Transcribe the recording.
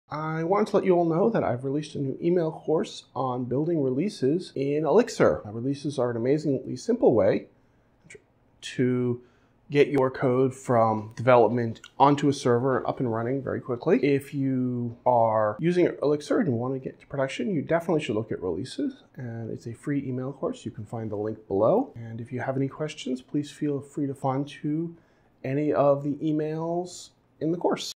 I wanted to let you all know that I've released a new email course on building releases in Elixir. Releases are an amazingly simple way to get your code from development onto a server and up and running very quickly. If you are using Elixir and you want to get to production, you definitely should look at releases. And it's a free email course. You can find the link below. And if you have any questions, please feel free to find to any of the emails in the course.